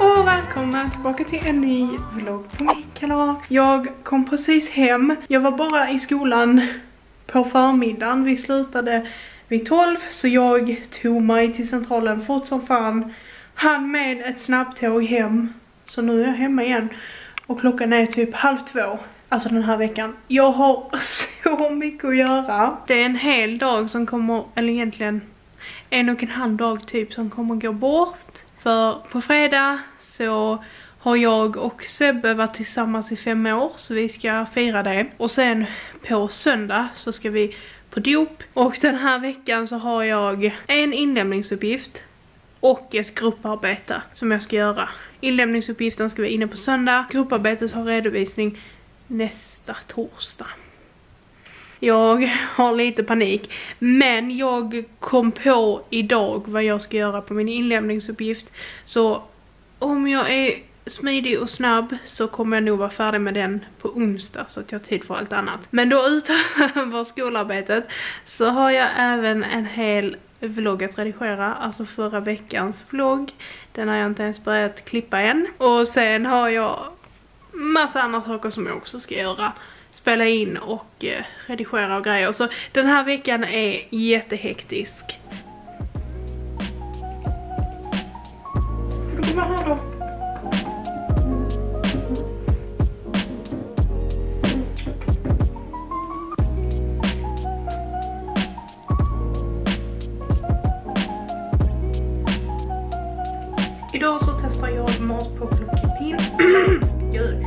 Och välkomna tillbaka till en ny vlogg på mitt kanal. Jag kom precis hem. Jag var bara i skolan på förmiddagen. Vi slutade vid 12 så jag tog mig till centralen fort som fan. Han med ett snabbtåg hem. Så nu är jag hemma igen. Och klockan är typ 1:30. Alltså den här veckan. Jag har så mycket att göra. Det är en hel dag som kommer, eller egentligen 1,5 dag typ som kommer gå bort. För på fredag så har jag och Sebbe varit tillsammans i 5 år. Så vi ska fira det. Och sen på söndag så ska vi på dop. Och den här veckan så har jag en inlämningsuppgift. Och ett grupparbete som jag ska göra. Inlämningsuppgiften ska vara inne på söndag. Grupparbetet har redovisning nästa torsdag. Jag har lite panik. Men jag kom på idag vad jag ska göra på min inlämningsuppgift. Så om jag är smidig och snabb så kommer jag nog vara färdig med den på onsdag. Så att jag har tid för allt annat. Men då utöver skolarbetet så har jag även en hel vlogg att redigera. Alltså förra veckans vlogg. Den har jag inte ens börjat klippa än. Och sen har jag massa andra saker som jag också ska göra. Spela in och redigera och grejer. Så den här veckan är jättehektisk. Du kommer här då. Idag så testar jag mat på plockepinn. Gud.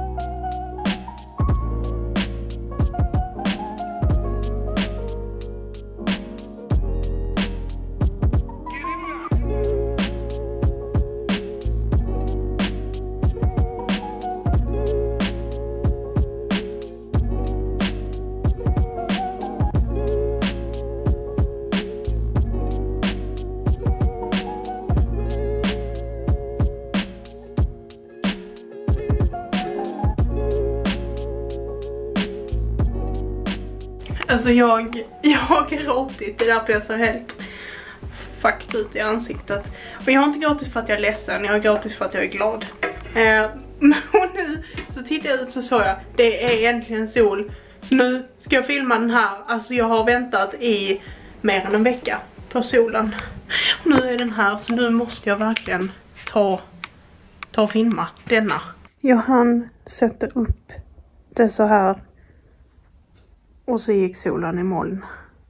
Alltså jag har gråtit, det är därför jag ser helt fucked ut i ansiktet. Och jag har inte gråtit för att jag är ledsen, jag har gråtit för att jag är glad. Och nu så tittar jag ut så såg jag, det är egentligen sol. Så nu ska jag filma den här, alltså jag har väntat i mer än en vecka på solen. Och nu är den här, så nu måste jag verkligen ta och filma denna. Jag hann sätta upp det så här. Och så gick solen i moln.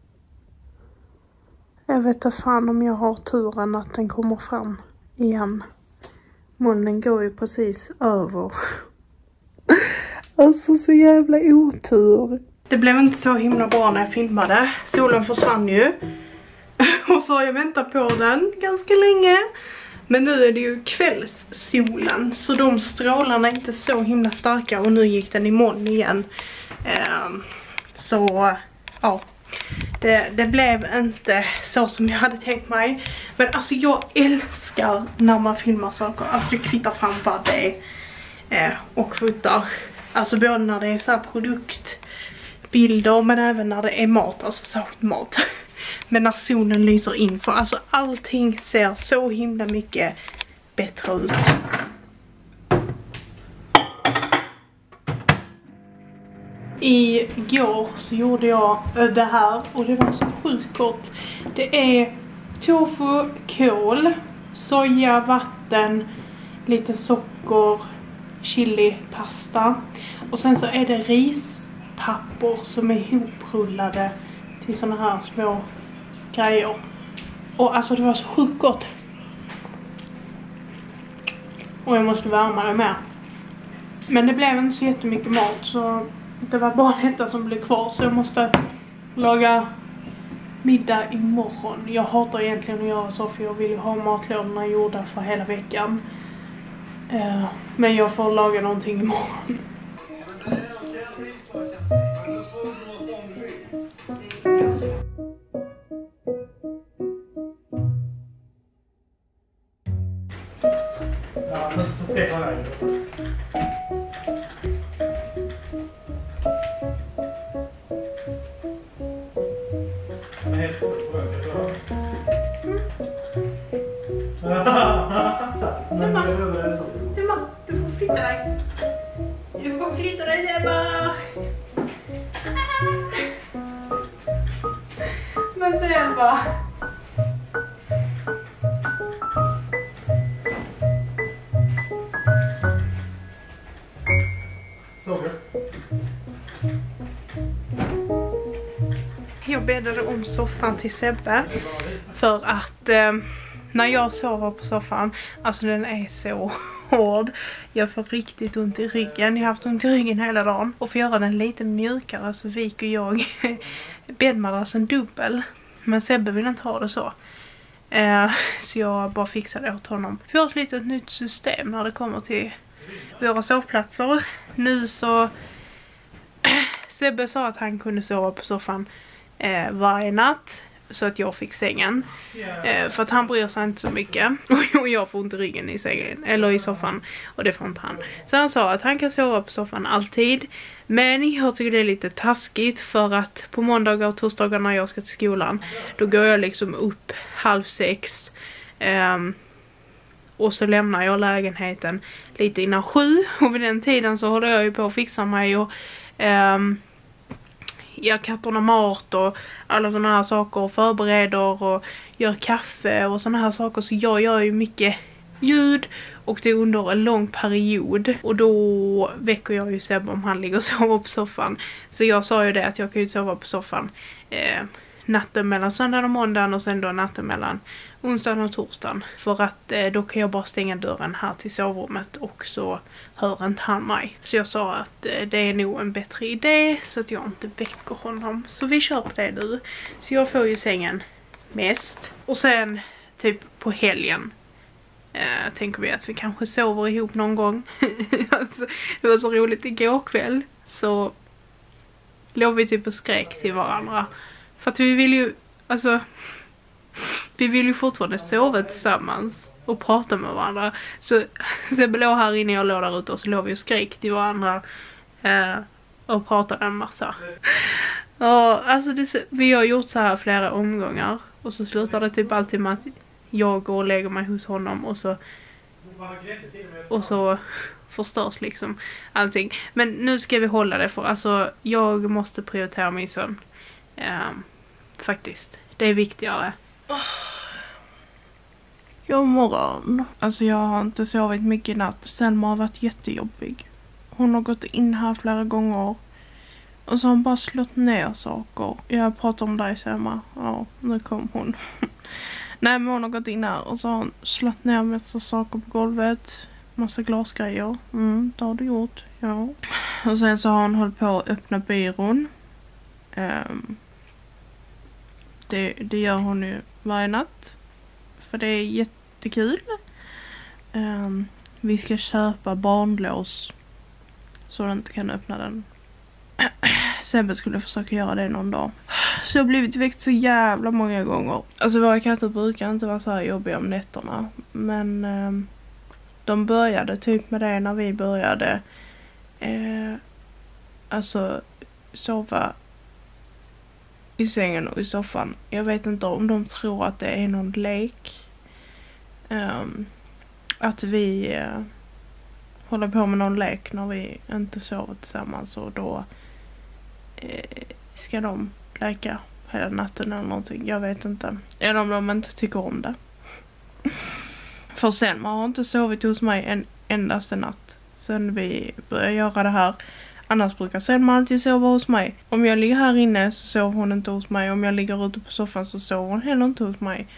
Jag vet inte fan om jag har turen att den kommer fram igen. Molnen går ju precis över. Alltså så jävla otur. Det blev inte så himla bra när jag filmade. Solen försvann ju. Och så har jag väntat på den ganska länge. Men nu är det ju kvällssolen. Så de strålarna är inte så himla starka. Och nu gick den i moln igen. Så ja, det blev inte så som jag hade tänkt mig. Men alltså jag älskar när man filmar saker. Alltså det kvittar fram vad det är och fotar. Alltså både när det är så här produktbilder men även när det är mat, alltså särskilt mat. Men när solen lyser in, för alltså allting ser så himla mycket bättre ut. Igår så gjorde jag det här och det var så sjukt gott. Det är tofu, kål, soja, vatten, lite socker, chili, pasta. Och sen så är det rispapper som är ihoprullade till såna här små grejer. Och alltså det var så sjukt gott. Och jag måste värma det med. Men det blev inte så jättemycket mat så det var bara detta som blev kvar. Så jag måste laga middag imorgon. Jag hatar egentligen att göra så för jag vill ju ha matlådorna gjorda för hela veckan. Men jag får laga någonting imorgon. Simma, du får flytta dig. Du får flytta dig, Sebba. Men Sebba. Jag bäddade om soffan till Sebbe för att när jag sover på soffan, alltså den är så hård, jag får riktigt ont i ryggen. Jag har haft ont i ryggen hela dagen, och för att göra den lite mjukare så viker jag bäddmadrassen dubbel, men Sebbe vill inte ha det så. Så jag bara fixade det åt honom. Vi har ett litet nytt system när det kommer till våra sovplatser. Nu så Sebbe sa att han kunde sova på soffan varje natt, så att jag fick sängen. För att han bryr sig inte så mycket. Och jag får inte ryggen i sängen, eller i soffan. Och det får inte han. Så han sa att han kan sova på soffan alltid. Men jag tycker det är lite taskigt, för att på måndagar och torsdagar när jag ska till skolan, då går jag liksom upp 5:30. Och så lämnar jag lägenheten lite innan 7. Och vid den tiden så håller jag ju på att fixa mig och gör katterna mat och alla såna här saker, och förbereder och gör kaffe och såna här saker. Så jag gör ju mycket ljud, och det är under en lång period, och då väcker jag ju Sebbe om han ligger och sover på soffan. Så jag sa ju det att jag kan ju sova på soffan natten mellan söndag och måndagen, och sen då natten mellan onsdagen och torsdagen, för att då kan jag bara stänga dörren här till sovrummet, och så hör inte han mig. Så jag sa att det är nog en bättre idé, så att jag inte väcker honom. Så vi kör på det nu. Så jag får ju sängen mest, och sen typ på helgen tänker vi att vi kanske sover ihop någon gång. Alltså, det var så roligt igår kväll, så låg vi typ och skrek till varandra. För att vi vill ju, alltså, vi vill ju fortfarande sova tillsammans och prata med varandra. Så Sebbe låg här inne, jag låg där ute, och så låg vi och skrek till varandra och pratade en massa. Och alltså vi har gjort så här flera omgångar, och så slutar det typ alltid med att jag går och lägger mig hos honom, och så förstörs liksom allting. Men nu ska vi hålla det, för alltså jag måste prioritera min sömn. Faktiskt, det är viktigare. God morgon. Alltså jag har inte sovit mycket i natt. Selma har varit jättejobbig. Hon har gått in här flera gånger, och så har hon bara slått ner saker. Jag pratar om dig, Selma. Ja, nu kom hon. Nej, men hon har gått in här, och så har hon slått ner massa saker på golvet. Massa glasgrejer. Det har du gjort, ja. Och sen så har hon hållit på att öppna byrån. Det gör hon ju varje natt, för det är jättekul. Vi ska köpa barnlås så den inte kan öppna den. Sebbe skulle försöka göra det någon dag. Så jag har blivit väckt så jävla många gånger. Alltså våra katter brukar inte vara så här jobbiga om nätterna, men de började typ med det när vi började alltså sova i sängen och i soffan. Jag vet inte om de tror att det är någon lek. Att vi håller på med någon lek när vi inte sover tillsammans, och då ska de leka hela natten eller någonting. Jag vet inte. Eller om de inte tycker om det. För sen har inte sovit hos mig en endaste natt sen vi började göra det här. Annars brukar Selma alltid sova hos mig. Om jag ligger här inne så sover hon inte hos mig. Om jag ligger ute på soffan så sover hon heller inte hos mig.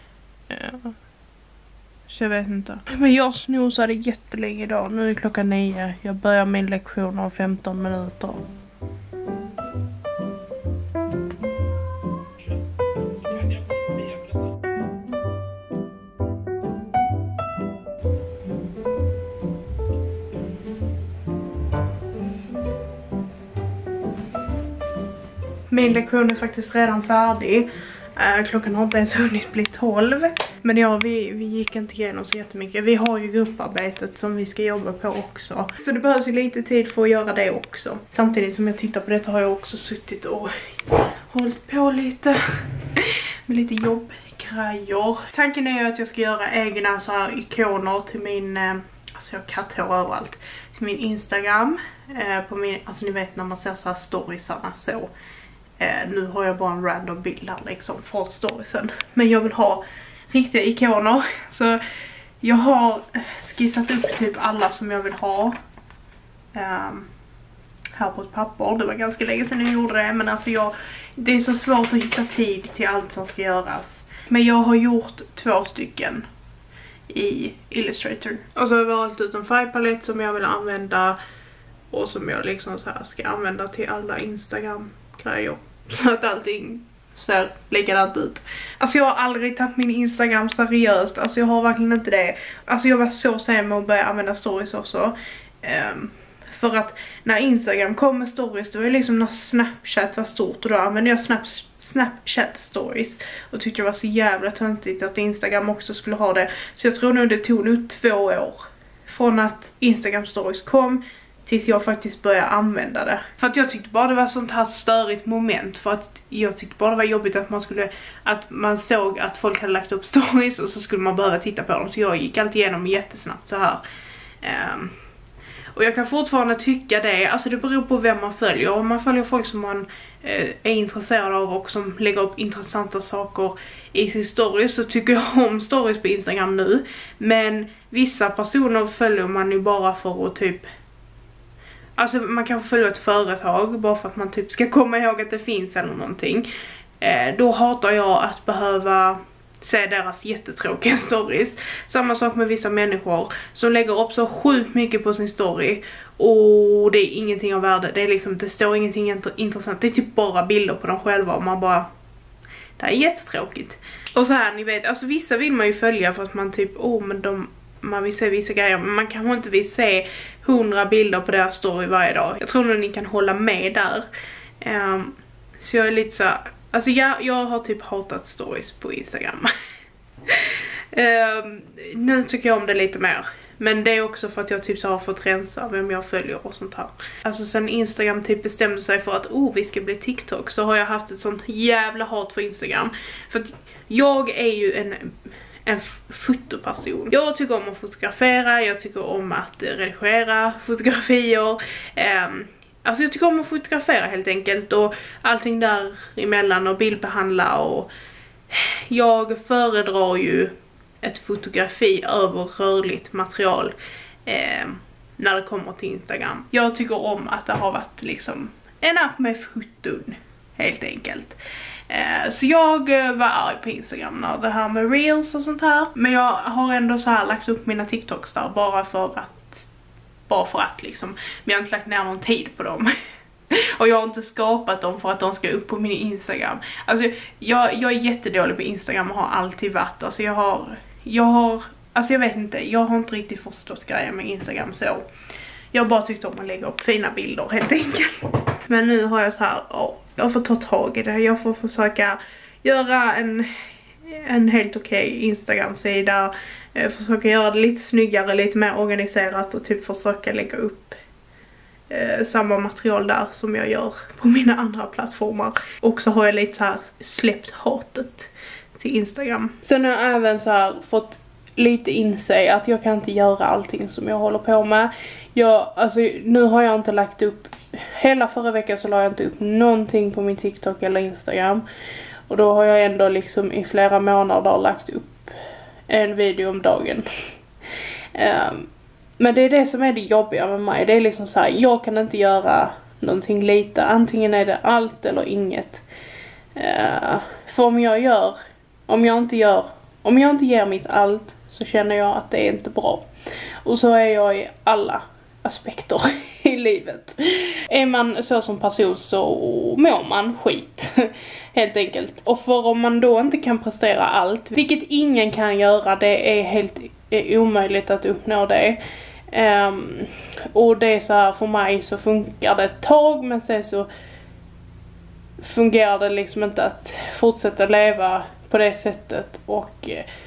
Så jag vet inte. Men jag snosade jättelänge idag. Nu är klockan 9. Jag börjar min lektion om 15 minuter. Min lektion är faktiskt redan färdig. Klockan har inte ens hunnit bli 12. Men ja, vi gick inte igenom så jättemycket. Vi har ju grupparbetet som vi ska jobba på också. Så det behövs ju lite tid för att göra det också. Samtidigt som jag tittar på detta har jag också suttit och hållit på lite med lite jobb grejer. Tanken är ju att jag ska göra egna så här ikoner till min, alltså jag har katthår överallt, till min Instagram. På min, alltså ni vet när man ser så här storiesarna så. Nu har jag bara en random bild här liksom från storiesen. Men jag vill ha riktiga ikoner. Så jag har skissat upp typ alla som jag vill ha. Här på ett papper. Det var ganska länge sedan jag gjorde det. Men alltså det är så svårt att hitta tid till allt som ska göras. Men jag har gjort 2 stycken i Illustrator. Och så har jag valt ut en färgpalett som jag vill använda. Och som jag liksom så här ska använda till alla Instagram-grejer. Så att allting ser likadant ut. Alltså jag har aldrig tagit min Instagram seriöst. Alltså jag har verkligen inte det. Alltså jag var så sen med att börja använda stories också. För att när Instagram kom med stories, det var ju liksom när Snapchat var stort. Och då använde jag Snapchat stories. Och tyckte det var så jävla töntigt att Instagram också skulle ha det. Så jag tror nog det tog nog 2 år. Från att Instagram stories kom tills jag faktiskt började använda det. För att jag tyckte bara det var sånt här störigt moment. För att jag tyckte bara det var jobbigt att man såg att folk hade lagt upp stories. Och så skulle man behöva titta på dem. Så jag gick alltid igenom jättesnabbt så här. Och jag kan fortfarande tycka det. Alltså det beror på vem man följer. Om man följer folk som man är intresserad av och som lägger upp intressanta saker i sin story, så tycker jag om stories på Instagram nu. Men vissa personer följer man ju bara för att typ, alltså man kan följa ett företag bara för att man typ ska komma ihåg att det finns eller någonting. Då hatar jag att behöva se deras jättetråkiga stories. Samma sak med vissa människor som lägger upp så sjukt mycket på sin story och det är ingenting av värde. Det är liksom, det står ingenting intressant. Det är typ bara bilder på dem själva och man bara, det är jättetråkigt. Och så här, ni vet, alltså vissa vill man ju följa för att man typ, men man vill se vissa grejer, men man kanske inte vill se 100 bilder på deras story varje dag. Jag tror nog ni kan hålla med där. Så jag är lite så här, alltså jag har typ hatat stories på Instagram. Nu tycker jag om det lite mer. Men det är också för att jag typ så har fått rensa vem jag följer och sånt här. Alltså sen Instagram typ bestämde sig för att vi ska bli TikTok, så har jag haft ett sånt jävla hat för Instagram. För att jag är ju en fotoperson. Jag tycker om att fotografera, jag tycker om att redigera fotografier. Alltså jag tycker om att fotografera helt enkelt och allting där emellan och bildbehandla, och jag föredrar ju ett fotografi över rörligt material när det kommer till Instagram. Jag tycker om att det har varit liksom en app med foton helt enkelt. Så jag var arg på Instagram när det här med reels och sånt här. Men jag har ändå så här lagt upp mina TikToks där bara för att liksom. Men jag har inte lagt ner någon tid på dem. Och jag har inte skapat dem för att de ska upp på min Instagram. Alltså jag är jättedålig på Instagram och har alltid varit. Alltså jag vet inte, jag har inte riktigt förstått grejer med Instagram så. Jag bara tyckte om att lägga upp fina bilder helt enkelt. Men nu har jag så här, jag får ta tag i det. Jag får försöka göra en helt okej Instagram-sida. Försöka göra det lite snyggare, lite mer organiserat och typ försöka lägga upp samma material där som jag gör på mina andra plattformar. Och så har jag lite så här släppt hatet till Instagram. Sen har jag även så här fått lite inse att jag kan inte göra allting som jag håller på med. Alltså nu har jag inte lagt upp, hela förra veckan så la jag inte upp någonting på min TikTok eller Instagram. Och då har jag ändå liksom i flera månader lagt upp en video om dagen. Men det är det som är det jobbiga med mig. Det är liksom så här, jag kan inte göra någonting lite. Antingen är det allt eller inget. För om jag inte ger mitt allt, så känner jag att det är inte bra. Och så är jag i alla aspekter i livet. Är man så som person så mår man skit. Helt enkelt. Och för om man då inte kan prestera allt, vilket ingen kan göra, det är helt omöjligt att uppnå det. Och det är så här, för mig så funkar det ett tag, men sen så fungerar det liksom inte att fortsätta leva på det sättet, och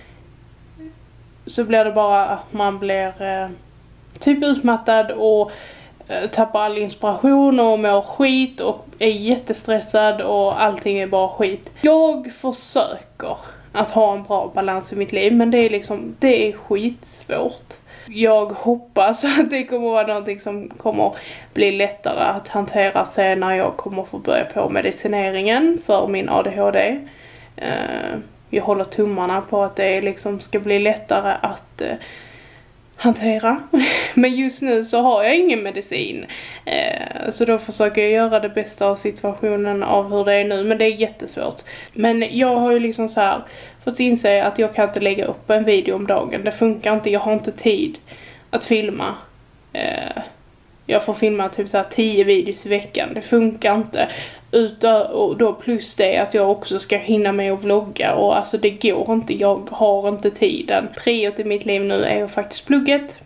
så blir det bara att man blir typ utmattad och tappar all inspiration och mår skit och är jättestressad och allting är bara skit. Jag försöker att ha en bra balans i mitt liv. Men det är liksom, det är skitsvårt. Jag hoppas att det kommer vara någonting som kommer bli lättare att hantera sen när jag kommer få börja på medicineringen för min ADHD. Jag håller tummarna på att det liksom ska bli lättare att hantera. Men just nu så har jag ingen medicin. Så då försöker jag göra det bästa av situationen av hur det är nu. Men det är jättesvårt. Men jag har ju liksom så här fått inse att jag kan inte lägga upp en video om dagen. Det funkar inte. Jag har inte tid att filma. Jag får filma typ så här 10 videos i veckan. Det funkar inte. Och då plus det att jag också ska hinna med att vlogga. Och alltså det går inte. Jag har inte tiden. Priot i mitt liv nu är ju faktiskt plugget.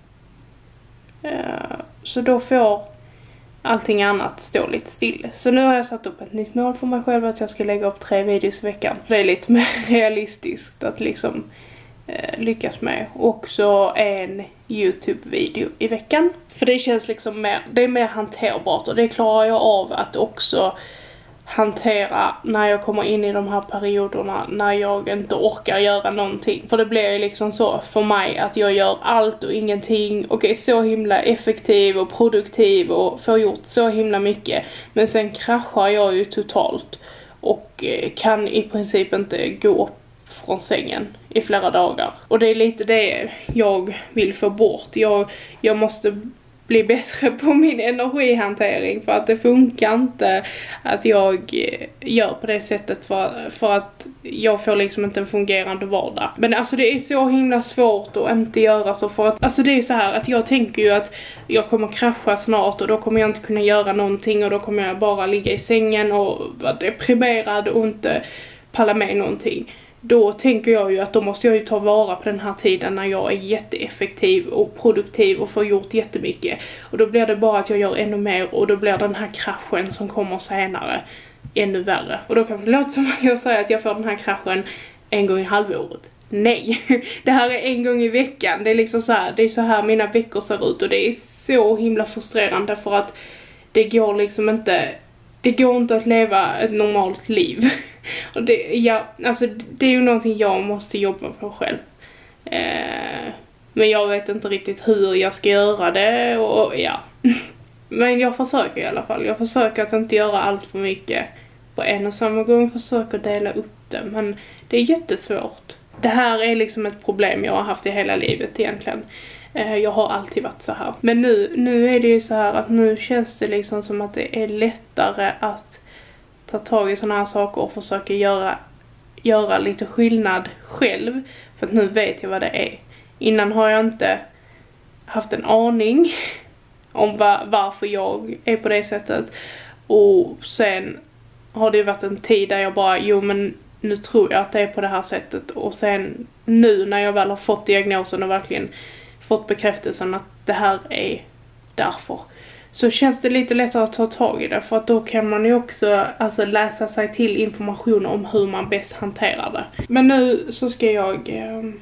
Så då får allting annat stå lite still. Så nu har jag satt upp ett nytt mål för mig själv. Att jag ska lägga upp 3 videos i veckan. Det är lite mer realistiskt att liksom lyckas med. Också en YouTube-video i veckan. För det känns liksom mer, det är mer hanterbart. Och det klarar jag av att också hantera när jag kommer in i de här perioderna när jag inte orkar göra någonting. För det blir ju liksom så för mig att jag gör allt och ingenting och är så himla effektiv och produktiv och får gjort så himla mycket. Men sen kraschar jag ju totalt och kan i princip inte gå från sängen i flera dagar. Och det är lite det jag vill få bort. Jag måste bli bättre på min energihantering för att det funkar inte att jag gör på det sättet för att jag får liksom inte en fungerande vardag. Men alltså det är så himla svårt att inte göra så för att alltså det är så här att jag tänker ju att jag kommer krascha snart och då kommer jag inte kunna göra någonting och då kommer jag bara ligga i sängen och vara deprimerad och inte palla med någonting. Då tänker jag ju att då måste jag ju ta vara på den här tiden när jag är jätteeffektiv och produktiv och får gjort jättemycket. Och då blir det bara att jag gör ännu mer och då blir den här kraschen som kommer senare ännu värre. Och då kan det låta som att jag säger att jag får den här kraschen en gång i halvåret. Nej, det här är en gång i veckan. Det är liksom så här, det är så här mina veckor ser ut och det är så himla frustrerande för att det går liksom inte... Det går inte att leva ett normalt liv. Och alltså det är ju någonting jag måste jobba på själv. Men jag vet inte riktigt hur jag ska göra det. Och ja. Men jag försöker i alla fall. Jag försöker att inte göra allt för mycket på en och samma gång. Försöker dela upp det. Men det är jättesvårt. Det här är liksom ett problem jag har haft i hela livet egentligen. Jag har alltid varit så här. Men nu är det ju så här att nu känns det liksom som att det är lättare att ta tag i såna här saker och försöka göra lite skillnad själv. För att nu vet jag vad det är. Innan har jag inte haft en aning om varför jag är på det sättet. Och sen har det varit en tid där jag bara, jo men nu tror jag att det är på det här sättet. Och sen nu när jag väl har fått diagnosen och verkligen fått bekräftelsen att det här är därför, så känns det lite lättare att ta tag i det. För att då kan man ju också alltså, läsa sig till information om hur man bäst hanterar det. Men nu så ska jag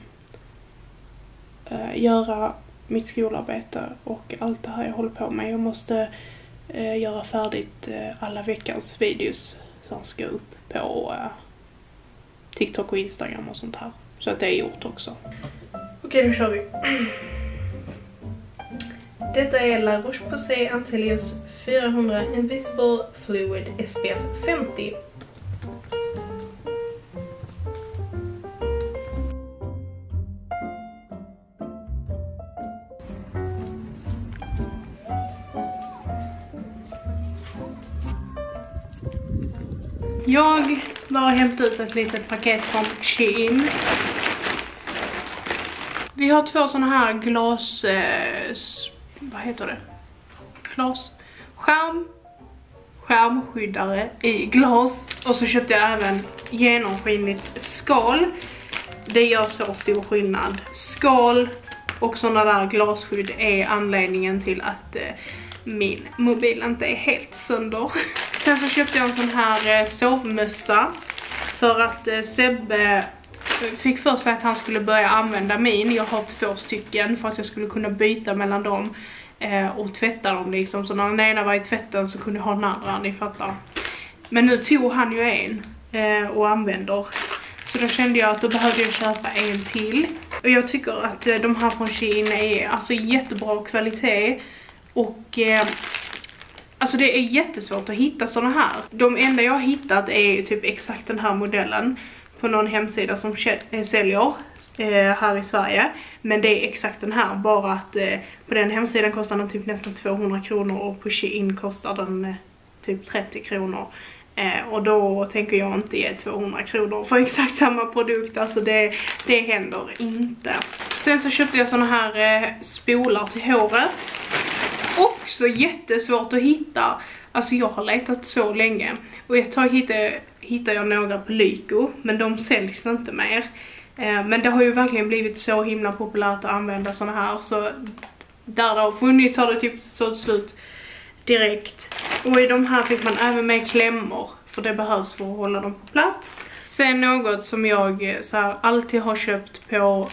göra mitt skolarbete och allt det här jag håller på med. Jag måste göra färdigt alla veckans videos som ska upp på TikTok och Instagram och sånt här. Så att det är gjort också. Okej, då kör vi. Detta är La Roche-Posay Antelius 400 Invisible Fluid SPF 50. Jag bara hämtat ut ett litet paket från Shein. Vi har 2 såna här glas... vad heter det? Skärmskyddare i glas. Och så köpte jag även genomskinligt skal. Det gör så stor skillnad. Skal och såna där glasskydd är anledningen till att min mobil inte är helt sönder. Sen så köpte jag en sån här sovmössa. För att Sebbe fick för sig att han skulle börja använda min. Jag har 2 stycken för att jag skulle kunna byta mellan dem och tvätta dem liksom. Så när den ena var i tvätten så kunde jag ha den andra, ni fattar. Men nu tog han ju en och använder. Så Så då kände jag att då behövde jag köpa en till. Och jag tycker att de här från Shein är alltså jättebra kvalitet. Och alltså det är jättesvårt att hitta såna här. De enda jag har hittat är typ exakt den här modellen på någon hemsida som säljer här i Sverige. Men det är exakt den här, bara att på den hemsidan kostar den typ nästan 200 kronor och på Shein kostar den typ 30 kronor. Och då tänker jag inte ge 200 kronor för exakt samma produkt. Alltså det händer inte. Sen så köpte jag såna här spolar till håret. Också jättesvårt att hitta. Alltså jag har letat så länge. Och ett tag hittade jag några på Lyko, men de säljs inte mer. Men det har ju verkligen blivit så himla populärt att använda såna här. Så där det har funnits har det typ så slut direkt. Och i de här fick man även med klämmor, för det behövs för att hålla dem på plats. Sen något som jag så här, alltid har köpt på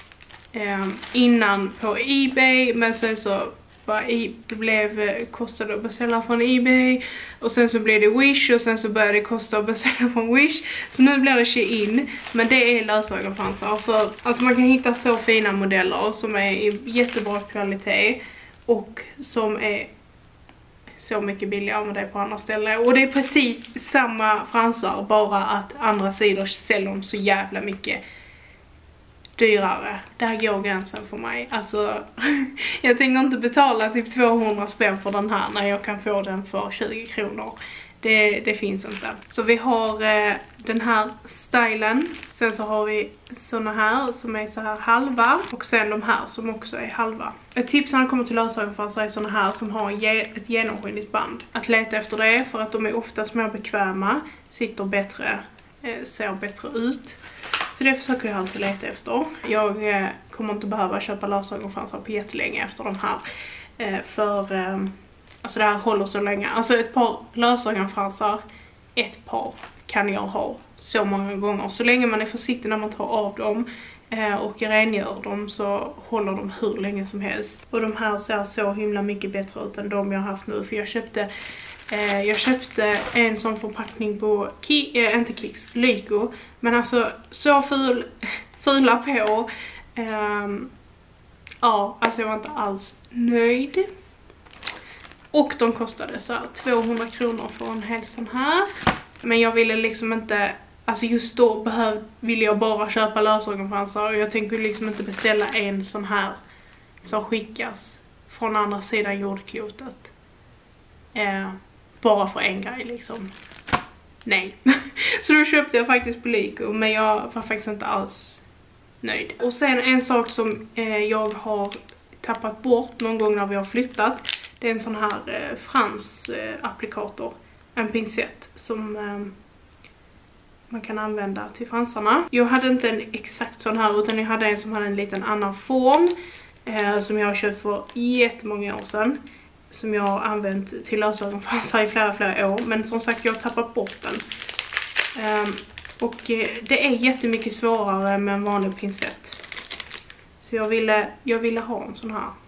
innan på eBay, men sen så kostade att beställa från eBay, och sen så blev det Wish, och sen så började det kosta att beställa från Wish, så nu blir det Shein. Men det är lösögonpansar, för alltså man kan hitta så fina modeller som är i jättebra kvalitet och som är så mycket billigare med det på andra ställen. Och det är precis samma fransar, bara att andra sidor säljer dem så jävla mycket dyrare. Där går gränsen för mig. Alltså jag tänker inte betala typ 200 spänn för den här när jag kan få den för 20 kronor. Det finns inte. Så vi har den här stylen. Sen så har vi såna här som är så här halva. Och sen de här som också är halva. Ett tips när det kommer till lösögonpansar är såna här som har ett genomskinligt band. Att leta efter det, för att de är oftast mer bekväma. Sitter bättre, ser bättre ut. Så det försöker jag alltid leta efter. Jag kommer inte behöva köpa lösögonpansar på jättelänge efter de här. Alltså det här håller så länge. Alltså ett par lösögonpansar, ett par kan jag ha så många gånger. Så länge man är försiktig när man tar av dem och rengör dem, så håller de hur länge som helst. Och de här ser så himla mycket bättre ut än de jag har haft nu. För jag köpte en sån förpackning på inte Kicks, Lyko. Men alltså så fula på. Ja, alltså jag var inte alls nöjd. Och de kostade så här 200 kronor för en hel sån här. Men jag ville liksom inte, alltså just då ville jag bara köpa lösögonpansar. Och jag tänker liksom inte beställa en sån här som skickas från andra sidan jordklotet. Bara för en grej liksom. Nej. Så då köpte jag faktiskt på Lyko, men jag var faktiskt inte alls nöjd. Och sen en sak som jag har tappat bort någon gång när vi har flyttat. Det är en sån här frans applikator. En pincett som man kan använda till fransarna. Jag hade inte en exakt sån här, utan jag hade en som hade en liten annan form. Som jag har köpt för jättemånga år sedan. Som jag har använt till lösögonpansar i flera år. Men som sagt, jag har tappat bort den. Och det är jättemycket svårare med en vanlig pincett. Så jag ville ha en sån här.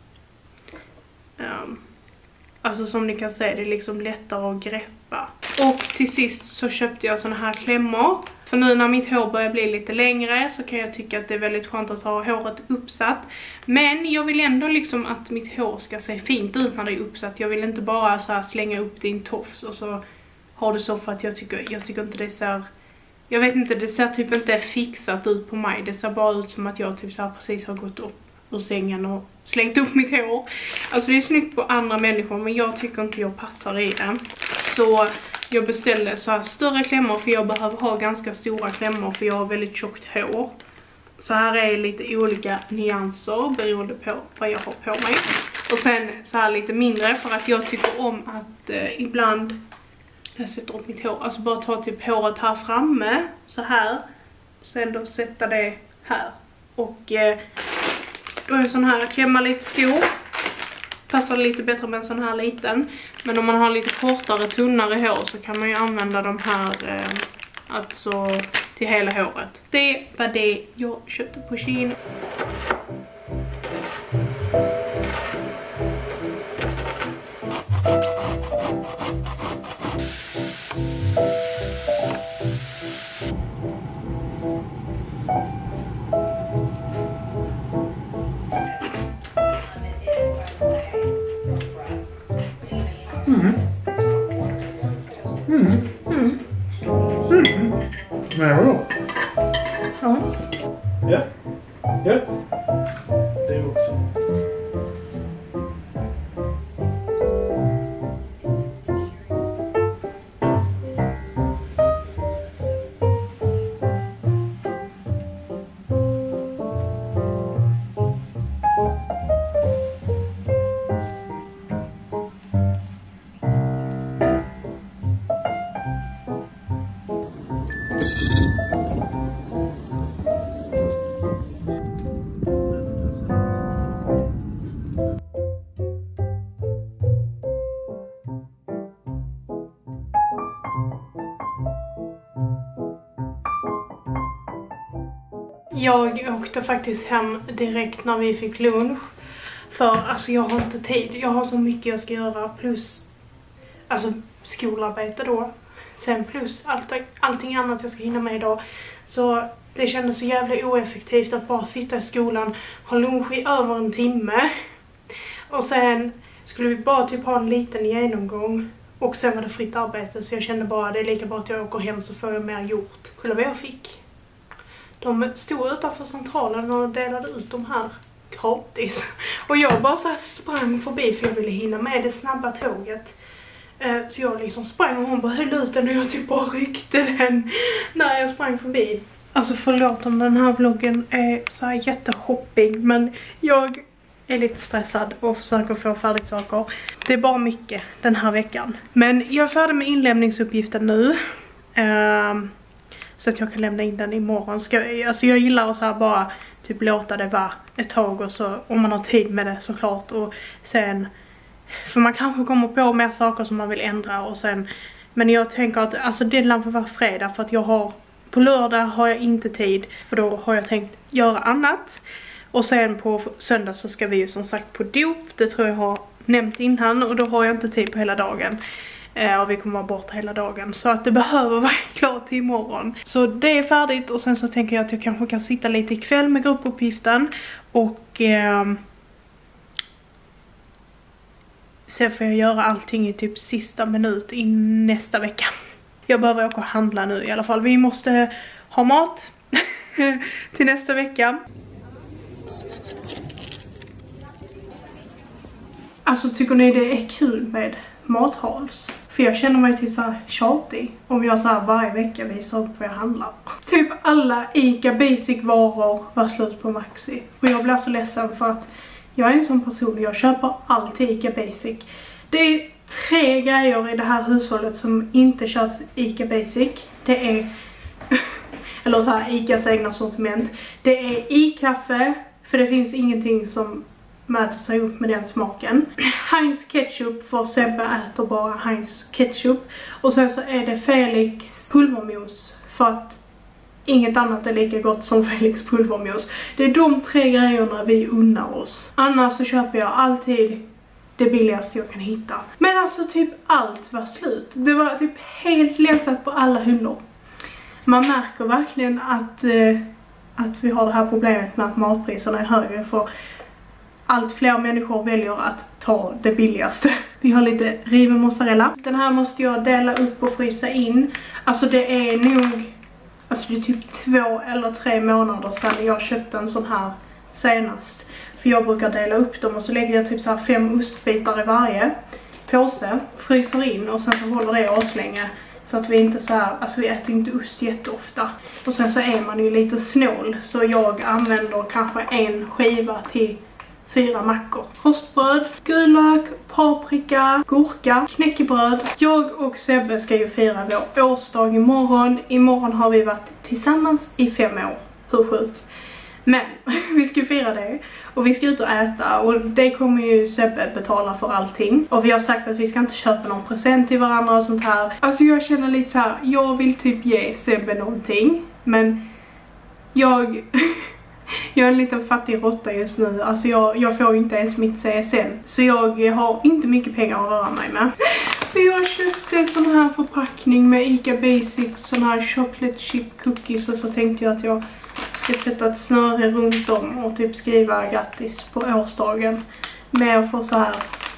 Alltså som ni kan se, det är liksom lättare att greppa. Och till sist så köpte jag såna här klämmor. För nu när mitt hår börjar bli lite längre så kan jag tycka att det är väldigt skönt att ha håret uppsatt. Men jag vill ändå liksom att mitt hår ska se fint ut när det är uppsatt. Jag vill inte bara så här slänga upp det i en tofs och så har det så, för att jag tycker inte det ser... Jag vet inte, det ser typ inte fixat ut på mig. Det ser bara ut som att jag typ så här precis har gått upp ur sängen och slängt upp mitt hår. Alltså det är snyggt på andra människor, men jag tycker inte jag passar i den. Så jag beställde så här större klämmor, för jag behöver ha ganska stora klämmor för jag har väldigt tjockt hår. Så här är lite olika nyanser beroende på vad jag har på mig. Och sen så här lite mindre, för att jag tycker om att ibland jag sätter upp mitt hår, alltså bara ta typ håret här framme så här, och sen då sätta det här. Och då är en sån här klämma lite stor. Passar lite bättre med en sån här liten. Men om man har lite kortare, tunnare hår så kan man ju använda de här alltså till hela håret. Det var det jag köpte på Shein. Jag åkte faktiskt hem direkt när vi fick lunch. För alltså jag har inte tid. Jag har så mycket jag ska göra. Plus alltså skolarbete då. Sen plus allting annat jag ska hinna med idag. Så det kändes så jävla oeffektivt att bara sitta i skolan, ha lunch i över en timme. Och sen skulle vi bara typ ha en liten genomgång. Och sen var det fritt arbete, så jag kände bara det är lika bra att jag åker hem så får jag mer gjort. Kolla vad jag fick. De stod utanför centralen och delade ut de här gratis. Och jag bara så här sprang förbi för jag ville hinna med det snabba tåget. Så jag liksom sprang och hon bara höll ut den och jag typ bara ryckte den när jag sprang förbi. Alltså förlåt om den här vloggen är så här jättehoppig, men jag är lite stressad och försöker få färdigt saker. Det är bara mycket den här veckan. Men jag är färdig med inlämningsuppgiften nu. Så att jag kan lämna in den imorgon. Alltså jag gillar att så här bara typ låta det vara ett tag och så, om man har tid med det såklart. Och sen, för man kanske kommer på mer saker som man vill ändra och sen. Men jag tänker att alltså deadline får vara fredag, för att jag har på lördag har jag inte tid. För då har jag tänkt göra annat. Och sen på söndag så ska vi ju som sagt på dop. Det tror jag har nämnt innan. Och då har jag inte tid på hela dagen. Och vi kommer vara borta hela dagen. Så att det behöver vara klart till imorgon. Så det är färdigt. Och sen så tänker jag att jag kanske kan sitta lite ikväll med gruppuppgiften. Och sen får jag göra allting i typ sista minut i nästa vecka. Jag behöver åka och handla nu i alla fall. Vi måste ha mat till nästa vecka. Alltså tycker ni det är kul med mathals? För jag känner mig typ så här tjatig om jag så här varje vecka visar upp vad jag handlar. Typ alla Ica Basic varor var slut på Maxi. Och jag blir så ledsen för att jag är en sån person, jag köper alltid Ica Basic. Det är 3 grejer i det här hushållet som inte köps Ica Basic. Det är eller så här Icas egna sortiment. Det är i-kaffe, för det finns ingenting som mäter sig upp med den smaken. Heinz ketchup, för Sebbe äter bara Heinz ketchup. Och sen så är det Felix pulvermos, för att inget annat är lika gott som Felix pulvermos. Det är de 3 grejerna vi unnar oss. Annars så köper jag alltid det billigaste jag kan hitta. Men alltså typ allt var slut. Det var typ helt länsat på alla hyllor. Man märker verkligen att vi har det här problemet med att matpriserna är högre, för allt fler människor väljer att ta det billigaste. Vi har lite riven mozzarella. Den här måste jag dela upp och frysa in. Alltså det är nog, alltså det är typ 2 eller 3 månader sedan jag köpte en sån här senast. För jag brukar dela upp dem och så lägger jag typ så här 5 ostbitar i varje påse. Fryser in och sen så håller det aslänge. För att vi inte så här, alltså vi äter inte ost jätteofta. Och sen så är man ju lite snål. Så jag använder kanske 1 skiva till 4 mackor. Rostbröd, gulök, paprika, gurka, knäckebröd. Jag och Sebbe ska ju fira vår årsdag imorgon. Imorgon har vi varit tillsammans i 5 år. Hur sjukt? Men vi ska fira det. Och vi ska ut och äta. Och det kommer ju Sebbe betala för allting. Och vi har sagt att vi ska inte köpa någon present till varandra och sånt här. Alltså jag känner lite så här. Jag vill typ ge Sebbe någonting. Men jag är en liten fattig råtta just nu. Alltså jag får inte ens mitt CSN. Så jag har inte mycket pengar att röra mig med. Så jag köpte en sån här förpackning med Ica Basic. Sån här chocolate chip cookies. Och så tänkte jag att jag ska sätta ett snöre runt om och typ skriva grattis på årsdagen. Med att få så här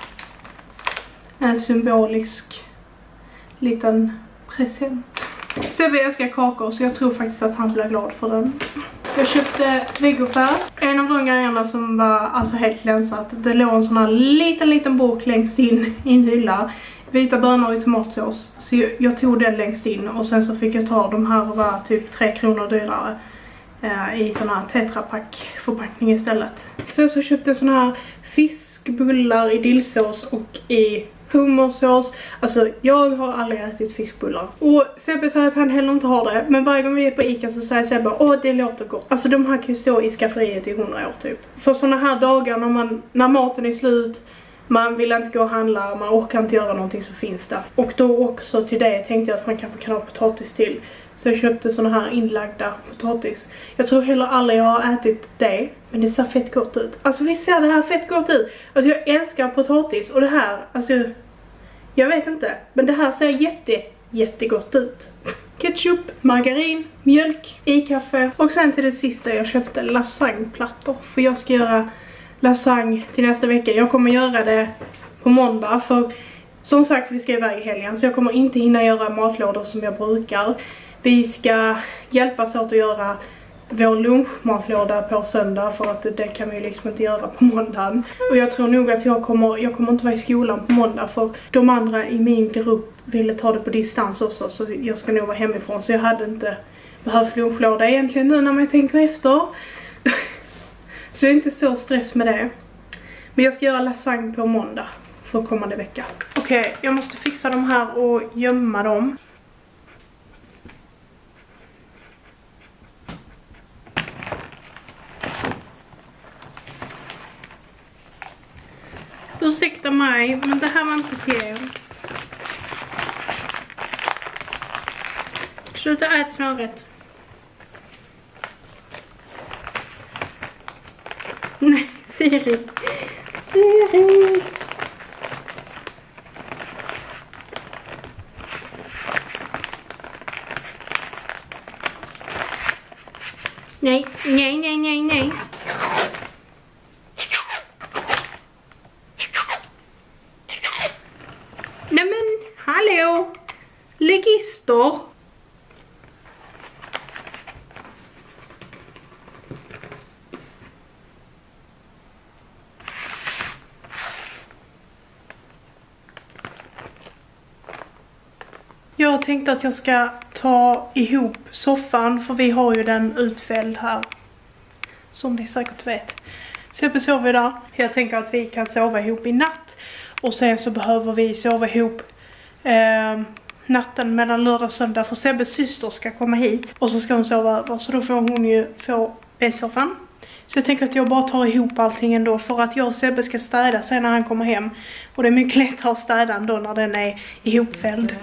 en symbolisk liten present. Sebbe älskar kakor, så jag tror faktiskt att han blir glad för den. Jag köpte vegofärs. En av de grejerna som var alltså helt länsat. Det låg en sån här liten burk längst in i en hylla. Vita bönor i tomatsås. Så jag tog den längst in. Och sen så fick jag ta de här och var typ 3 kronor dyrare. I sån här tetrapack förpackning istället. Sen så köpte jag sån här fiskbullar i dillsås och i hummersås. Alltså jag har aldrig ätit fiskbullar. Och Sebbe säger att han heller inte har det. Men varje gång vi är på Ica så säger Sebbe, åh det låter gott. Alltså de här kan ju stå i skafferiet i 100 år typ. För såna här dagar när maten är slut, man vill inte gå och handla, man orkar inte göra någonting, så finns det. Och då också till det tänkte jag att man kanske kan ha potatis till. Så jag köpte såna här inlagda potatis. Jag tror heller aldrig jag har ätit det. Men det ser fett gott ut. Alltså visst ser det här fett gott ut. Alltså jag älskar potatis. Och det här, alltså jag vet inte. Men det här ser jättegott ut. Ketchup, margarin, mjölk, i-kaffe. Och sen till det sista jag köpte lasagneplattor. För jag ska göra lasagne till nästa vecka. Jag kommer göra det på måndag. För som sagt vi ska iväg i helgen. Så jag kommer inte hinna göra matlådor som jag brukar. Vi ska hjälpas åt att göra vår lunchmatlåda på söndag. För att det kan vi liksom inte göra på måndagen. Och jag tror nog att jag kommer inte vara i skolan på måndag. För de andra i min grupp ville ta det på distans också. Så jag ska nog vara hemifrån. Så jag hade inte behövt lunchlåda egentligen nu när man tänker efter. Så det är inte så stress med det. Men jag ska göra lasagne på måndag. För kommande vecka. Okej, jag måste fixa de här och gömma dem. Ursäkta mig, men det här var inte till er. Sluta ät snöret. Nej, Siri. Siri. Nej. Nej men, hallå! Legister! Jag tänkte att jag ska ta ihop soffan för vi har ju den utfälld här. Som ni säkert vet. Så sover vi där. Jag tänker att vi kan sova ihop i natt. Och sen så behöver vi sova ihop natten mellan lördag och söndag. För Sebbes syster ska komma hit. Och så ska hon sova över. Så då får hon ju få bäddsoffan. Så jag tänker att jag bara tar ihop allting ändå. För att jag och Sebbe ska städa sen när han kommer hem. Och det är mycket lättare att städa ändå när den är ihopfälld.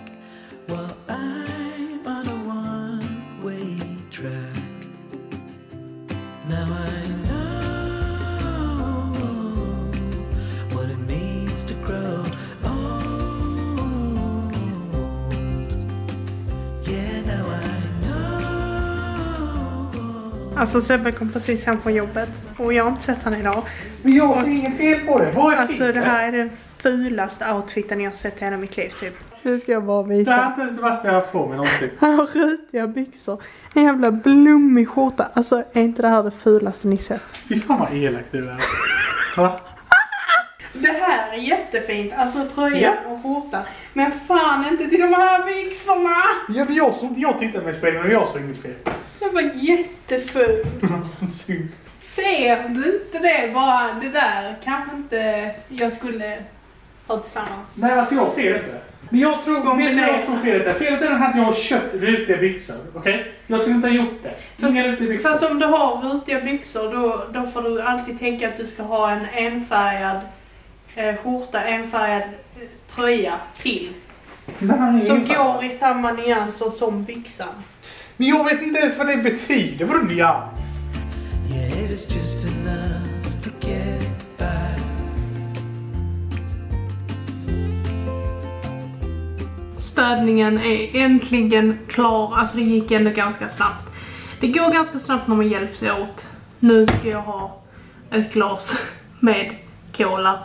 Alltså Sebbe kom precis hem från jobbet och jag har inte sett han idag. Men jag ser inget fel på det. Vad är alltså det här är den fulaste outfiten jag har sett i hela mitt liv typ. Nu ska jag bara visa. Det är inte ens det värsta jag har haft på mig någonsin. Han har rutiga byxor. En jävla blommig skjorta. Alltså är inte det här det fulaste ni sett? Fy fan vad elak du är. Va? Det här är jättefint. Alltså tröja och skjorta. Men fan inte till de här byxorna. Ja, men jag tittade mig i spegeln och jag såg inget fel. Det var jättefult. Ser du inte det? Bara det där kanske inte jag skulle ha tillsammans. Nej, alltså jag ser det inte. Men jag tror felet är. Felet är att jag har köpt rutiga byxor. Okej? Jag skulle inte ha gjort det. Fast om du har rutiga byxor då får du alltid tänka att du ska ha en enfärgad skjorta, enfärgad tröja till. Nej, som går i samma nyanser som byxan. Men jag vet inte ens vad det betyder. Vadå nyans? Städningen är äntligen klar. Alltså det gick ändå ganska snabbt. Det går ganska snabbt när man hjälps åt. Nu ska jag ha ett glas med cola.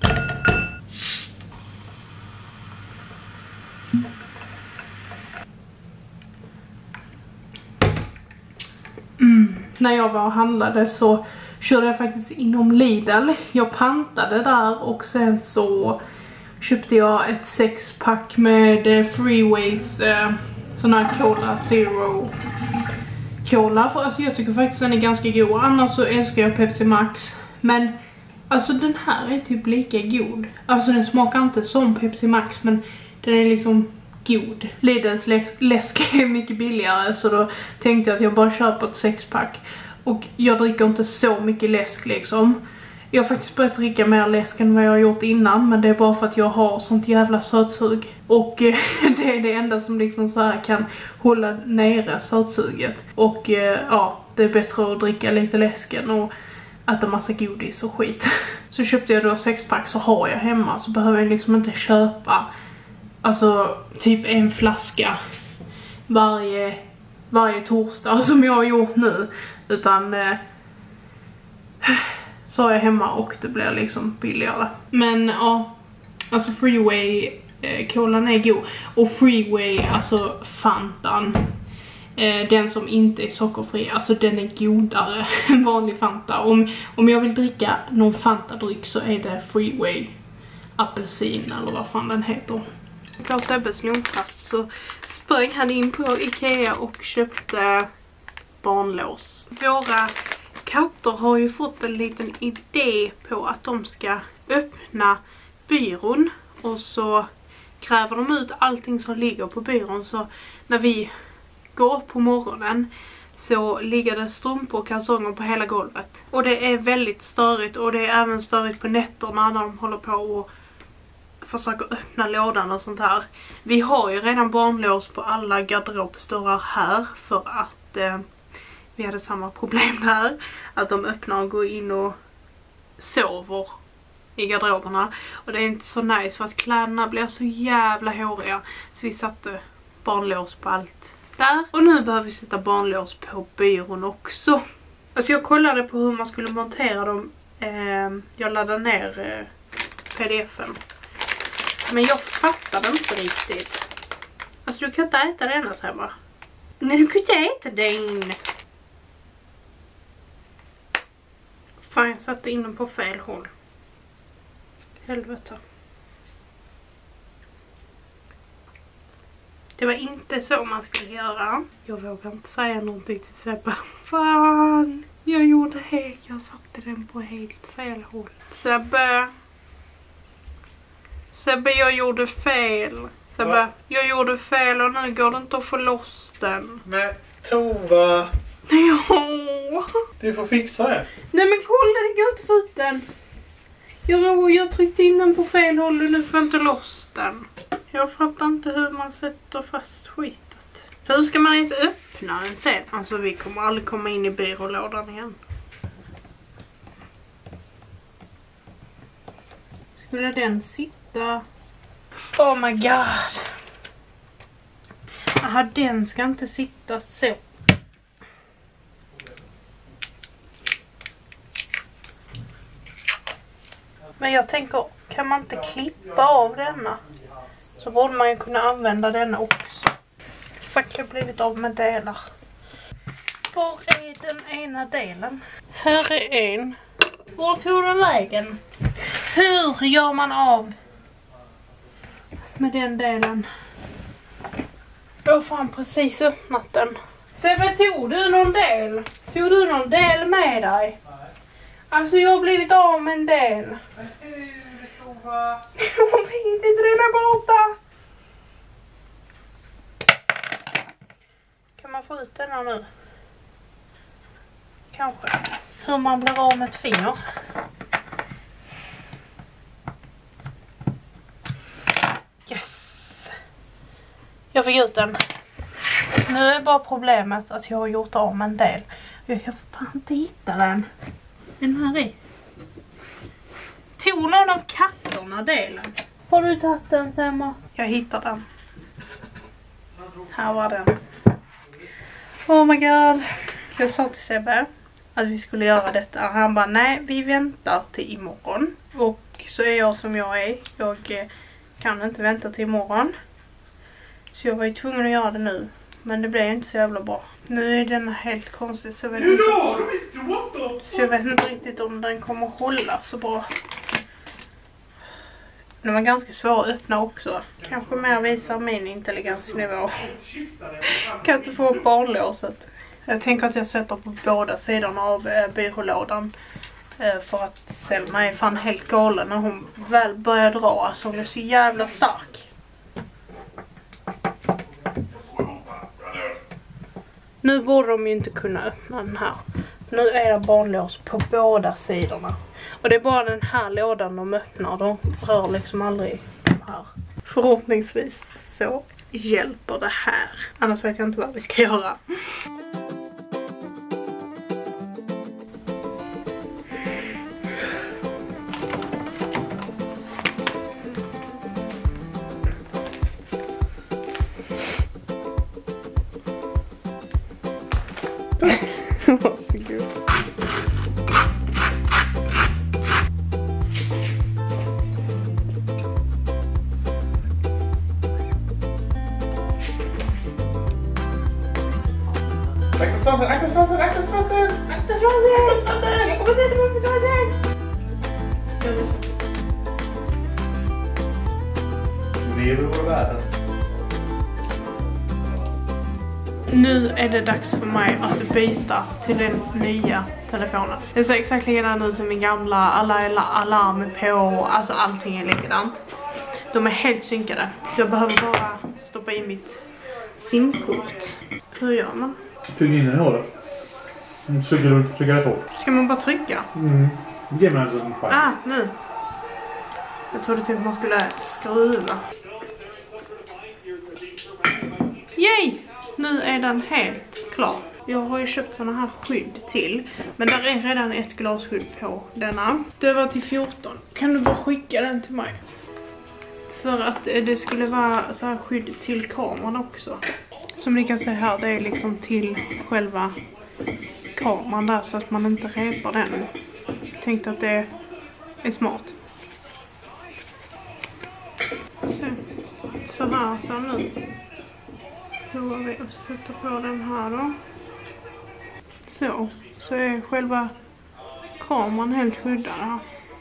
När jag var och handlade så körde jag faktiskt inom Lidl. Jag pantade där och sen så köpte jag ett 6-pack med Freeways sån här Cola Zero Cola. För alltså jag tycker faktiskt den är ganska god. Annars så älskar jag Pepsi Max. Men alltså den här är typ lika god. Alltså den smakar inte som Pepsi Max men den är liksom god. Lidls läsk är mycket billigare så då tänkte jag att jag bara köper ett 6-pack. Och jag dricker inte så mycket läsk liksom. Jag har faktiskt börjat dricka mer läsk än vad jag har gjort innan. Men det är bara för att jag har sånt jävla sötsug. Och det är det enda som liksom så här kan hålla nere sötsuget. Och ja, det är bättre att dricka lite läsk än och äta massa godis och skit. Så köpte jag då 6-pack, så har jag hemma. Så behöver jag liksom inte köpa alltså typ en flaska varje torsdag som jag har gjort nu. Utan så har jag hemma och det blir liksom billigare. Men ja, alltså Freeway kolan är god. Och Freeway, alltså Fantan, den som inte är sockerfri, alltså den är godare än vanlig Fanta. Om jag vill dricka någon Fanta-dryck så är det Freeway apelsin eller vad fan den heter. På Sebbes lunchrast så sprang han in på Ikea och köpte barnlås. Våra katter har ju fått en liten idé på att de ska öppna byrån och så kräver de ut allting som ligger på byrån. Så när vi går på morgonen så ligger det strumpor och kalsonger på hela golvet. Och det är väldigt störigt, och det är även störigt på nätterna när de håller på och försöker öppna lådan och sånt här. Vi har ju redan barnlås på alla garderobsdörrar här för att vi hade samma problem där. Att de öppnar och går in och sover i garderoberna. Och det är inte så nice för att kläderna blir så jävla håriga. Så vi satte barnlås på allt där. Och nu behöver vi sätta barnlås på byrån också. Alltså jag kollade på hur man skulle montera dem. Jag laddade ner pdf-en. Men jag fattade inte riktigt. Alltså du kan inte äta den här hemma. Nej, du kan inte äta den. Fan, jag satte in den på fel håll. Helvete. Det var inte så man skulle göra. Jag vågar inte säga någonting till Sebbe. Fan, jag gjorde helt. Jag satte den på helt fel håll. Sebbe, jag gjorde fel. Sebbe, jag gjorde fel och nu går det inte att få loss den. Men Tova. Ja. Du får fixa det. Nej men kolla, det går inte att få ut den. Jag tryckte in den på fel håll och nu får jag inte loss den. Jag fattar inte hur man sätter fast skitet. Hur ska man ens öppna den sen? Alltså vi kommer aldrig komma in i byrålådan igen. Skulle den sitta? Oh my god. Aha, den ska inte sitta så. Men jag tänker, kan man inte klippa av denna? Så borde man ju kunna använda denna också. Fuck, jag har blivit av med delar. Var är den ena delen? Här är en. Var tog den vägen? Hur gör man av med den delen? Jag har fan precis öppnat den. Sebbe, tog du någon del? Tog du någon del med dig? Alltså jag har blivit av med en del. Jag vet inte, den är borta. Kan man få ut den här nu? Kanske. Hur man blir av med ett finger. Yes. Jag fick ut den. Nu är bara problemet att jag har gjort av med en del. Jag kan fan inte hitta den. Den här är. Tog någon av katterna delen? Har du tagit den, Emma? Jag hittade den. Här var den. Oh my god. Jag sa till Sebbe att vi skulle göra detta. Han bara, nej, vi väntar till imorgon. Och så är jag som jag är. Jag kan inte vänta till imorgon. Så jag var ju tvungen att göra det nu. Men det blev inte så jävla bra. Nu är den helt konstig så jag vet inte riktigt om den kommer hålla så bra. Den var ganska svår att öppna också. Kanske mer visar min intelligensnivå. Kan inte få upp barnlåset. Jag tänker att jag sätter på båda sidorna av byrålådan. För att Selma är fan helt galen när hon väl börjar dra. Alltså hon är så jävla stark. Nu borde de ju inte kunna öppna den här. Nu är det barnlås på båda sidorna. Och det är bara den här lådan de öppnar. De rör liksom aldrig de här. Förhoppningsvis så hjälper det här. Annars vet jag inte vad vi ska göra. Varsågod. Akta svansen! Lever vår världen. Nu är det dags för mig att byta till den nya telefonen. Det ser exakt likadant ut som min gamla. Alla alarm är på. Alltså allting är likadant. De är helt synkade. Så jag behöver bara stoppa in mitt SIM-kort. Hur gör man? Tryck in den i hålet. Trycker rätt hårt. Ska man bara trycka? Ge mig en sån skärm. Ah, nu. Jag trodde typ man skulle skruva. Yay! Nu är den helt klar. Jag har ju köpt såna här skydd till. Men där är redan ett glasskydd på denna. Det var till 14. Kan du bara skicka den till mig? För att det skulle vara så här skydd till kameran också. Som ni kan se här, det är liksom till själva kameran där så att man inte repar den. Jag tänkte att det är smart. Så här ser den ut. Provar vi att sätta på den här då. Så är själva kameran helt skyddad här.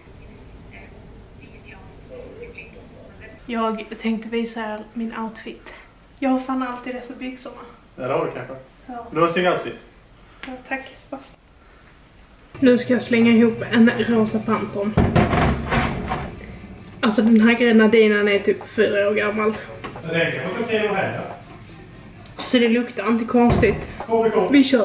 Jag tänkte visa er min outfit. Jag har fan alltid dessa byxorna. Ja, det har du kanske. Ja. Det var sin outfit. Ja, tack Sebastian. Nu ska jag slänga ihop en rosa Pantone. Alltså den här grenadinen är typ 4 år gammal. Men det är kanske okej att ha här. Alltså det luktar inte konstigt. Kom. Vi kör.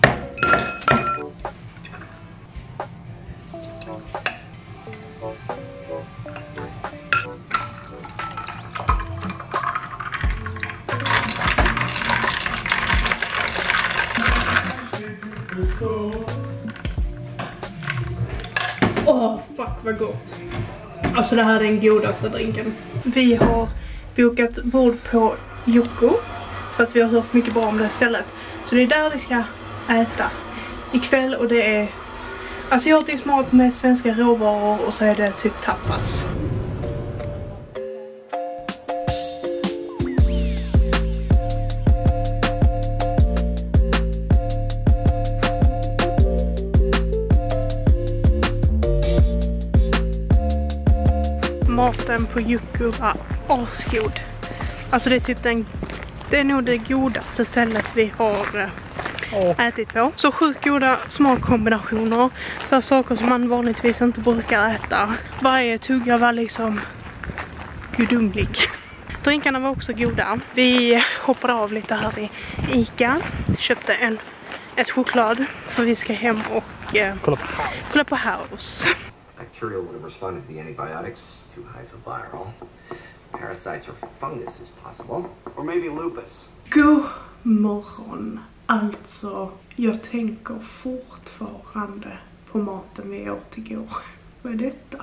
Åh, fuck vad gott. Alltså det här är den godaste drinken. Vi har bokat bord på Joko. För att vi har hört mycket bra om det stället. Så det är där vi ska äta ikväll. Och det är asiatisk mat med svenska råvaror. Och så är det typ tapas. Maten på Joko var asgod. Alltså det är typ det är nog det godaste stället vi har ätit på. Så sjukt goda smakkombinationer. Så saker som man vanligtvis inte brukar äta. Varje tugga var liksom gudomlig. Drinkarna var också goda. Vi hoppade av lite här i Ica. Köpte ett choklad. För vi ska hem och kolla på House. Bacterial would have responded to the antibiotics. Too high for viral. Parasites or fungus is possible. Or maybe lupus. God morgon. Alltså, jag tänker fortfarande på maten vi åt igår. Vad är detta?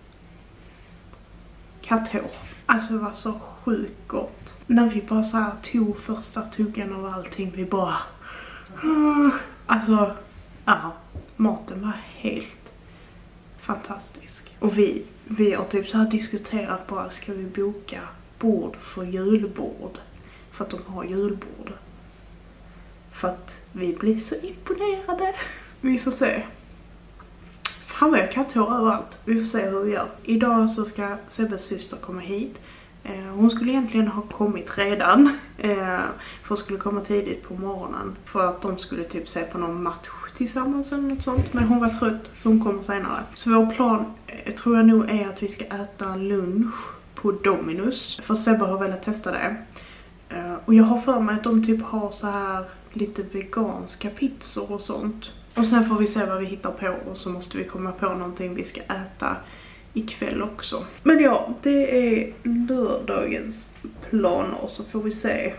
Katthår. Alltså det var så sjukt gott. När vi bara så här tog första tuggan av allting. Vi bara... Alltså, ja. Maten var helt fantastisk. Och vi har typ så här diskuterat bara, ska vi boka bord för julbord? För att de har julbord. För att vi blir så imponerade. Vi får se. Fan vad jag katthår överallt. Vi får se hur vi gör. Idag så ska Sebbes syster komma hit. Hon skulle egentligen ha kommit redan. För hon skulle komma tidigt på morgonen. För att de skulle typ se på någon match tillsammans eller något sånt. Men hon var trött så hon kommer senare. Så vår plan tror jag nog är att vi ska äta lunch på Dominus. För Sebbe har velat testa det. Och jag har för mig att de typ har så här lite veganska pizzor och sånt. Och sen får vi se vad vi hittar på och så måste vi komma på någonting vi ska äta ikväll också. Men ja, det är lördagens planer och så får vi se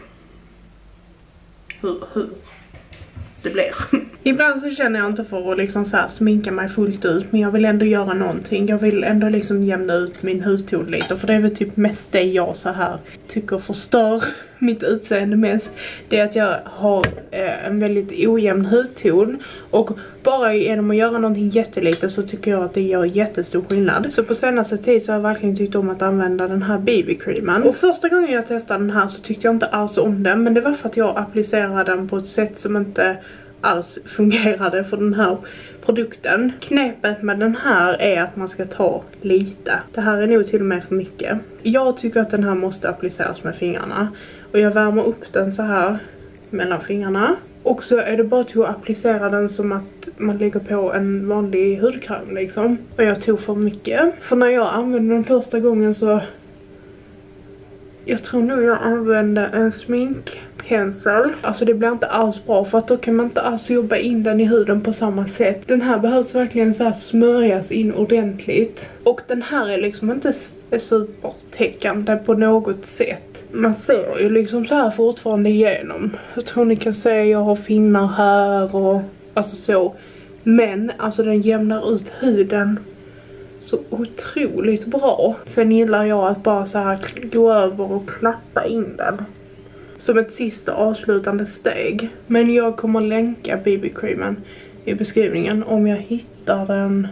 hur det blir. Ibland så känner jag inte för att liksom så här sminka mig fullt ut, men jag vill ändå göra någonting. Jag vill ändå liksom jämna ut min hudton lite, för det är väl typ mest det jag så här tycker förstör mitt utseende mest. Det är att jag har en väldigt ojämn hudton, och bara genom att göra någonting jättelite så tycker jag att det gör jättestor skillnad. Så på senaste tid så har jag verkligen tyckt om att använda den här BB-creamen. Och första gången jag testade den här så tyckte jag inte alls om den, men det var för att jag applicerade den på ett sätt som inte alls fungerade för den här produkten. Knepet med den här är att man ska ta lite. Det här är nog till och med för mycket. Jag tycker att den här måste appliceras med fingrarna. Och jag värmer upp den så här mellan fingrarna. Och så är det bara till att applicera den som att man lägger på en vanlig hudkräm liksom. Och jag tog för mycket. För när jag använde den första gången så... Jag tror nog jag använde en sminkpensel. Alltså det blir inte alls bra, för att då kan man inte alls jobba in den i huden på samma sätt. Den här behövs verkligen så här smörjas in ordentligt. Och den här är liksom inte supertäckande på något sätt. Man ser ju liksom så här fortfarande igenom. Jag tror ni kan se jag har finnar här och alltså så. Men alltså den jämnar ut huden så otroligt bra. Sen gillar jag att bara så här gå över och klappa in den som ett sista avslutande steg. Men jag kommer länka BB-creamen i beskrivningen om jag hittar den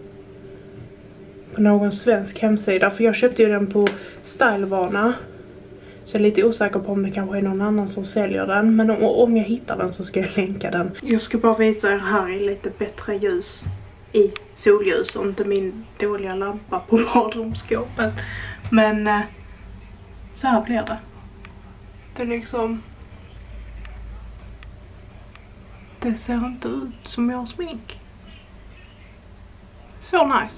på någon svensk hemsida. För jag köpte ju den på Stylevana. Så jag är lite osäker på om det kanske är någon annan som säljer den. Men om jag hittar den så ska jag länka den. Jag ska bara visa er här i lite bättre ljus. I solljus och inte min dåliga lampa på badrumsskåpet. Men så här blir det. Det är liksom... Det ser inte ut som jag har smink. Så nice.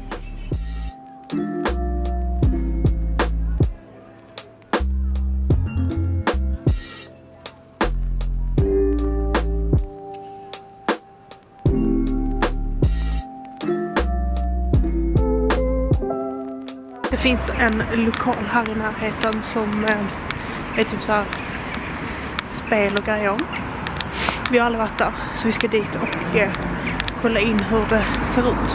Det finns en lokal här i närheten som är typ så här spel och grejer. Vi har aldrig varit där, så vi ska dit och kolla in hur det ser ut.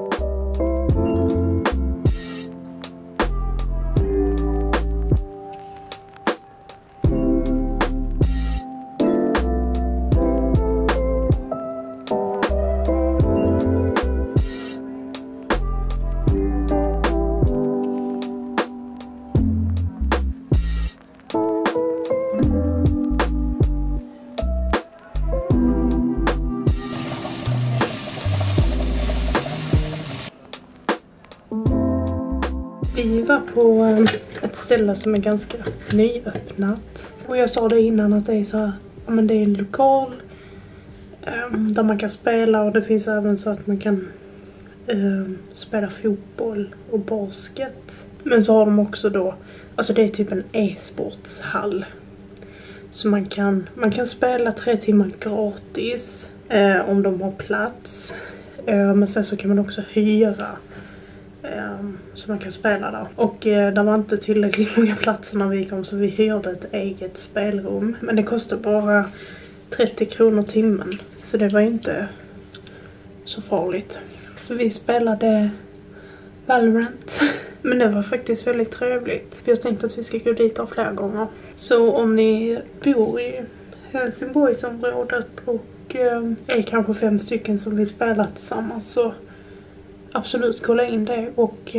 Vi var på ett ställe som är ganska nyöppnat. Och jag sa det innan att det är så här, ja men det är en lokal där man kan spela, och det finns även så att man kan spela fotboll och basket. Men så har de också då, alltså det är typ en e-sportshall. Så man kan spela 3 timmar gratis om de har plats. Men sen så kan man också hyra. Så man kan spela där. Och det var inte tillräckligt många platser när vi kom, så vi hyrde ett eget spelrum. Men det kostar bara 30 kronor timmen. Så det var inte så farligt. Så vi spelade Valorant. Men det var faktiskt väldigt trevligt. Jag tänkte att vi ska gå dit fler gånger. Så om ni bor i Helsingborgsområdet och är kanske 5 stycken som vill spela tillsammans, så absolut kolla in det. Och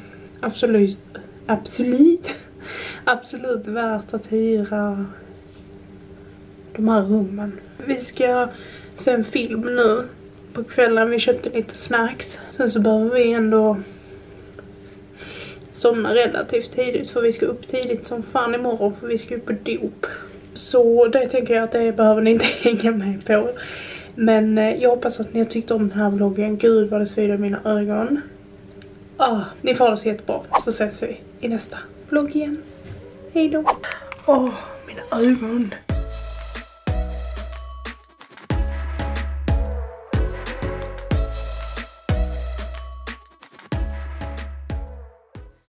absolut värt att hyra de här rummen. Vi ska se en film nu på kvällen. Vi köpte lite snacks. Sen så behöver vi ändå somna relativt tidigt, för vi ska upp tidigt som fan imorgon, för vi ska upp på dop. Så det tänker jag att det behöver ni inte hänga med på. Men jag hoppas att ni har tyckt om den här vloggen. Gud vad det svider mina ögon. Ni får det så jättebra. Så ses vi i nästa vlogg igen. Hej då. Mina ögon.